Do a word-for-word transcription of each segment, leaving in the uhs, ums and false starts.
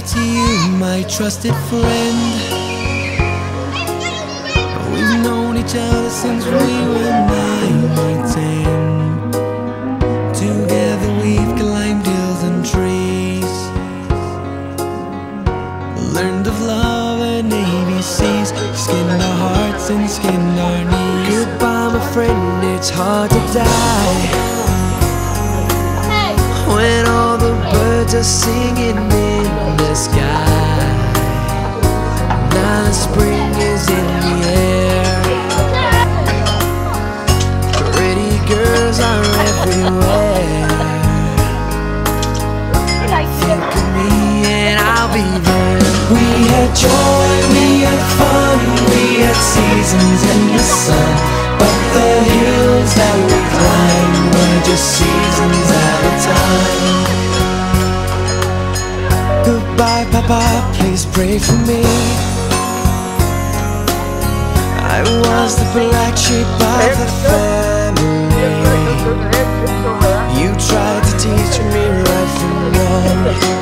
to you, my trusted friend. We've known each other since we were nine or ten. Together we've climbed hills and trees, learned of love and A B Cs, skinned our hearts and skinned our knees. Goodbye, my friend, it's hard to die when all the birds are singing in the sky. Now the spring is in the air, pretty girls are everywhere. Think of me and I'll be there. We had joy, we had fun, we had seasons in the sun, but the hills that we climbed were just seasons at a time. Goodbye, Papa, please pray for me. I was the black sheep of the family. You tried to teach me right from wrong.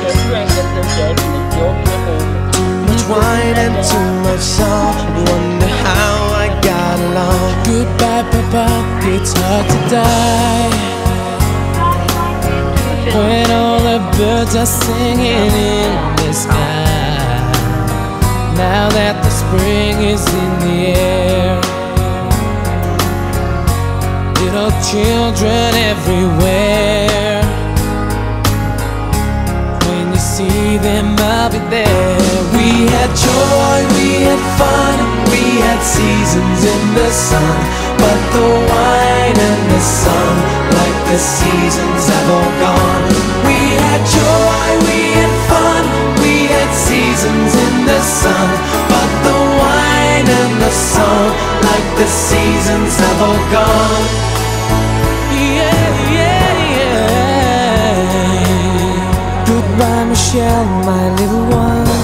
Too much wine and too much song, wonder how I got along. Goodbye, Papa, it's hard to die when all the birds are singing in the sky. Now that the spring is in the air, little children everywhere. When you see them, I'll be there. We had joy, we had fun, we had seasons in the sun, but the wine and the sun, like the seasons, have all gone. We had joy, we had fun, we had seasons in the sun, but the wine and the song, like the seasons, have all gone. Yeah, yeah, yeah. Goodbye, Michelle, my little one.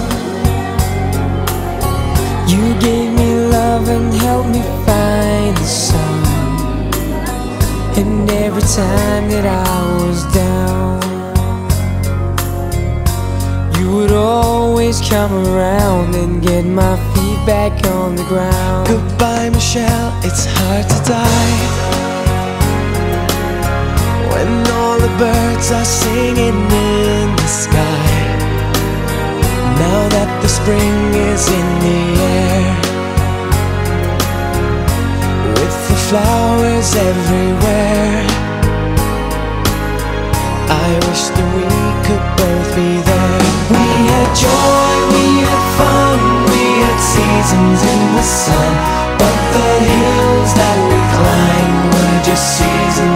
You gave me love and helped me find the sun. And every time that I was down, you would always come around and get my feet back on the ground. Goodbye, Michelle, it's hard to die when all the birds are singing in the sky. Now that the spring is in the air, with the flowers everywhere, I wish that we could both be there. We had joy, we had fun, we had seasons in the sun, but the hills that we climbed were just seasons